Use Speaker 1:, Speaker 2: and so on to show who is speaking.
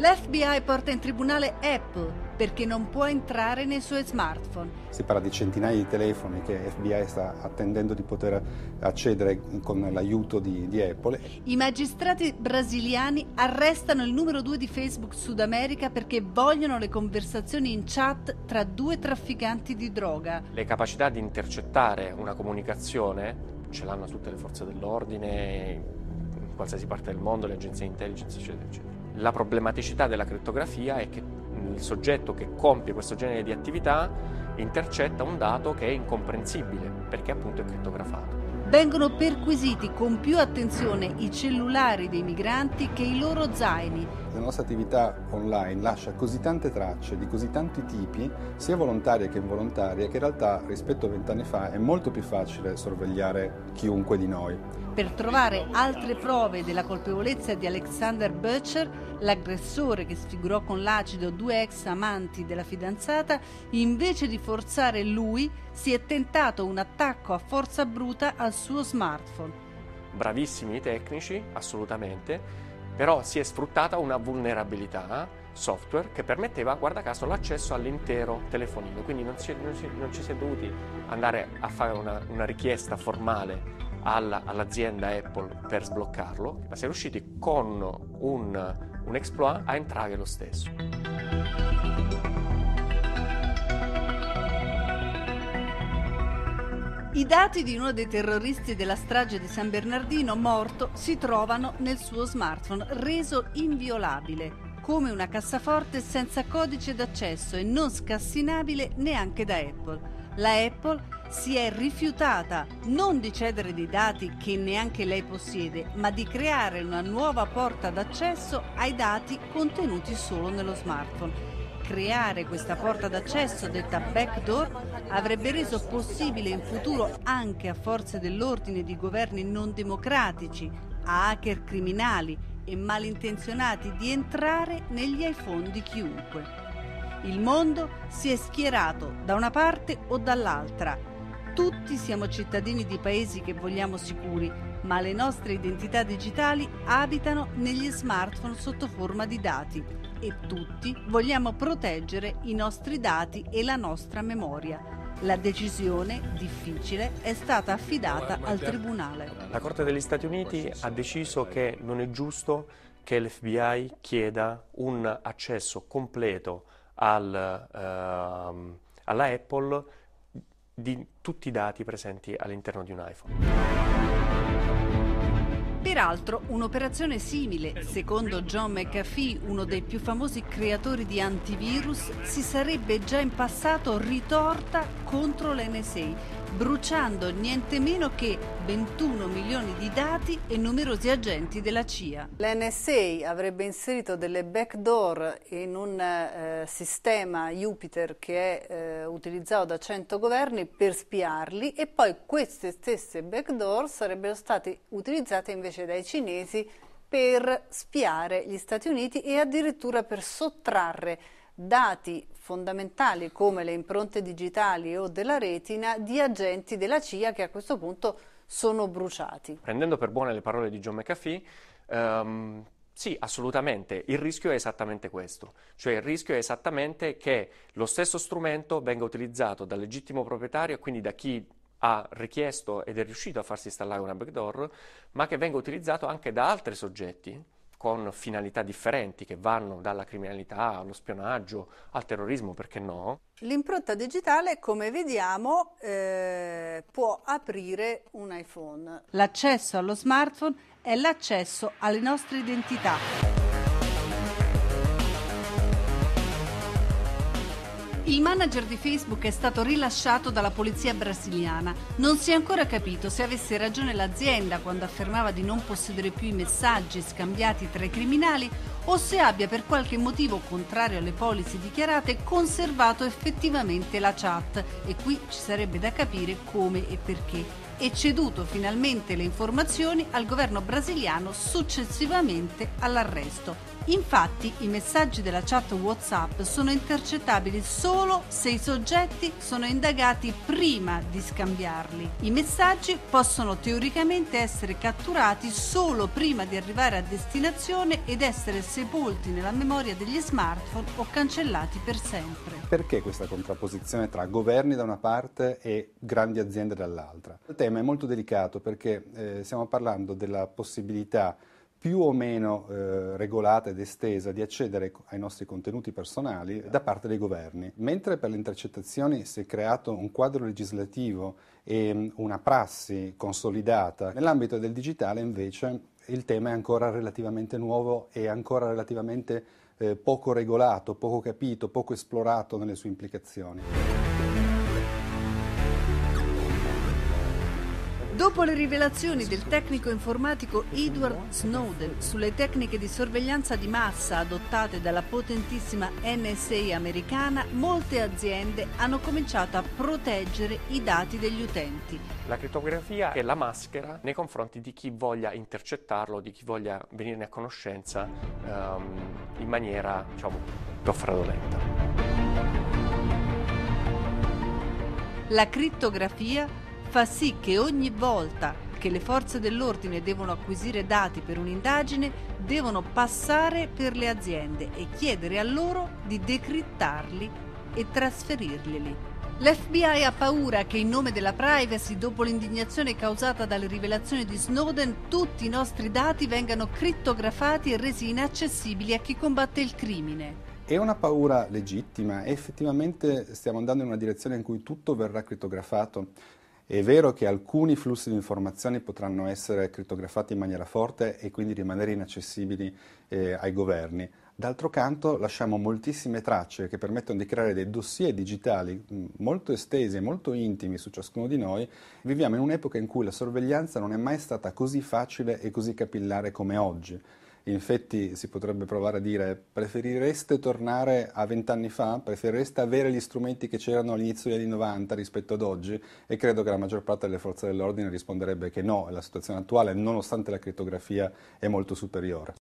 Speaker 1: L'FBI porta in tribunale Apple perché non può entrare nei suoi smartphone.
Speaker 2: Si parla di centinaia di telefoni che FBI sta attendendo di poter accedere con l'aiuto di Apple.
Speaker 1: I magistrati brasiliani arrestano il numero 2 di Facebook Sud America perché vogliono le conversazioni in chat tra due trafficanti di droga.
Speaker 3: Le capacità di intercettare una comunicazione ce l'hanno tutte le forze dell'ordine, in qualsiasi parte del mondo, le agenzie di intelligence, eccetera, eccetera. La problematicità della crittografia è che il soggetto che compie questo genere di attività intercetta un dato che è incomprensibile perché appunto è crittografato.
Speaker 1: Vengono perquisiti con più attenzione i cellulari dei migranti che i loro zaini.
Speaker 2: La nostra attività online lascia così tante tracce di così tanti tipi, sia volontarie che involontarie, che in realtà rispetto a 20 anni fa è molto più facile sorvegliare chiunque di noi.
Speaker 1: Per trovare altre prove della colpevolezza di Alexander Butcher, l'aggressore che sfigurò con l'acido due ex amanti della fidanzata, invece di forzare lui, si è tentato un attacco a forza bruta al suo smartphone.
Speaker 3: Bravissimi i tecnici, assolutamente, però si è sfruttata una vulnerabilità software che permetteva, guarda caso, l'accesso all'intero telefonino, quindi non ci si è dovuti andare a fare una richiesta formale all'azienda Apple per sbloccarlo, ma si è riusciti con un exploit a entrare lo stesso.
Speaker 1: I dati di uno dei terroristi della strage di San Bernardino morto si trovano nel suo smartphone, reso inviolabile, come una cassaforte senza codice d'accesso e non scassinabile neanche da Apple. La Apple si è rifiutata non di cedere dei dati che neanche lei possiede, ma di creare una nuova porta d'accesso ai dati contenuti solo nello smartphone. Creare questa porta d'accesso, detta backdoor, avrebbe reso possibile in futuro anche a forze dell'ordine di governi non democratici, a hacker criminali e malintenzionati di entrare negli iPhone di chiunque. Il mondo si è schierato da una parte o dall'altra. Tutti siamo cittadini di paesi che vogliamo sicuri, ma le nostre identità digitali abitano negli smartphone sotto forma di dati e tutti vogliamo proteggere i nostri dati e la nostra memoria. La decisione, difficile, è stata affidata al Tribunale.
Speaker 3: La Corte degli Stati Uniti ha deciso che non è giusto che l'FBI chieda un accesso completo alla Apple di tutti i dati presenti all'interno di un iPhone.
Speaker 1: Peraltro, un'operazione simile, secondo John McAfee, uno dei più famosi creatori di antivirus, si sarebbe già in passato ritorta contro l'NSA, bruciando niente meno che 21 milioni di dati e numerosi agenti della CIA.
Speaker 4: L'NSA avrebbe inserito delle backdoor in un sistema Jupiter che è utilizzato da 100 governi per spiarli, e poi queste stesse backdoor sarebbero state utilizzate invece dai cinesi per spiare gli Stati Uniti e addirittura per sottrarre dati fondamentali come le impronte digitali o della retina di agenti della CIA che a questo punto sono bruciati.
Speaker 3: Prendendo per buone le parole di John McAfee, sì, assolutamente, il rischio è esattamente questo, cioè il rischio è esattamente che lo stesso strumento venga utilizzato dal legittimo proprietario, quindi da chi ha richiesto ed è riuscito a farsi installare una backdoor, ma che venga utilizzato anche da altri soggetti con finalità differenti che vanno dalla criminalità allo spionaggio, al terrorismo, perché no?
Speaker 4: L'impronta digitale, come vediamo, può aprire un iPhone.
Speaker 1: L'accesso allo smartphone è l'accesso alle nostre identità. Il manager di Facebook è stato rilasciato dalla polizia brasiliana. Non si è ancora capito se avesse ragione l'azienda quando affermava di non possedere più i messaggi scambiati tra i criminali o se abbia per qualche motivo contrario alle polizze dichiarate conservato effettivamente la chat, e qui ci sarebbe da capire come e perché, e ceduto finalmente le informazioni al governo brasiliano successivamente all'arresto. Infatti i messaggi della chat WhatsApp sono intercettabili solo se i soggetti sono indagati prima di scambiarli. I messaggi possono teoricamente essere catturati solo prima di arrivare a destinazione ed essere sepolti nella memoria degli smartphone o cancellati per sempre.
Speaker 2: Perché questa contrapposizione tra governi da una parte e grandi aziende dall'altra? Il tema è molto delicato perché stiamo parlando della possibilità più o meno regolata ed estesa di accedere ai nostri contenuti personali da parte dei governi. Mentre per le intercettazioni si è creato un quadro legislativo e una prassi consolidata, nell'ambito del digitale invece il tema è ancora relativamente nuovo e ancora relativamente poco regolato, poco capito, poco esplorato nelle sue implicazioni.
Speaker 1: Dopo le rivelazioni del tecnico informatico Edward Snowden sulle tecniche di sorveglianza di massa adottate dalla potentissima NSA americana, molte aziende hanno cominciato a proteggere i dati degli utenti.
Speaker 3: La crittografia è la maschera nei confronti di chi voglia intercettarlo, di chi voglia venirne a conoscenza in maniera, diciamo, un po' fraudolenta.
Speaker 1: La crittografia fa sì che ogni volta che le forze dell'ordine devono acquisire dati per un'indagine, devono passare per le aziende e chiedere a loro di decrittarli e trasferirli. L'FBI ha paura che in nome della privacy, dopo l'indignazione causata dalle rivelazioni di Snowden, tutti i nostri dati vengano crittografati e resi inaccessibili a chi combatte il crimine.
Speaker 2: È una paura legittima e effettivamente stiamo andando in una direzione in cui tutto verrà crittografato. È vero che alcuni flussi di informazioni potranno essere crittografati in maniera forte e quindi rimanere inaccessibili ai governi. D'altro canto lasciamo moltissime tracce che permettono di creare dei dossier digitali molto estesi e molto intimi su ciascuno di noi. Viviamo in un'epoca in cui la sorveglianza non è mai stata così facile e così capillare come oggi. In effetti si potrebbe provare a dire: preferireste tornare a 20 anni fa? Preferireste avere gli strumenti che c'erano all'inizio degli anni 90 rispetto ad oggi? E credo che la maggior parte delle forze dell'ordine risponderebbe che no, la situazione attuale, nonostante la crittografia, è molto superiore.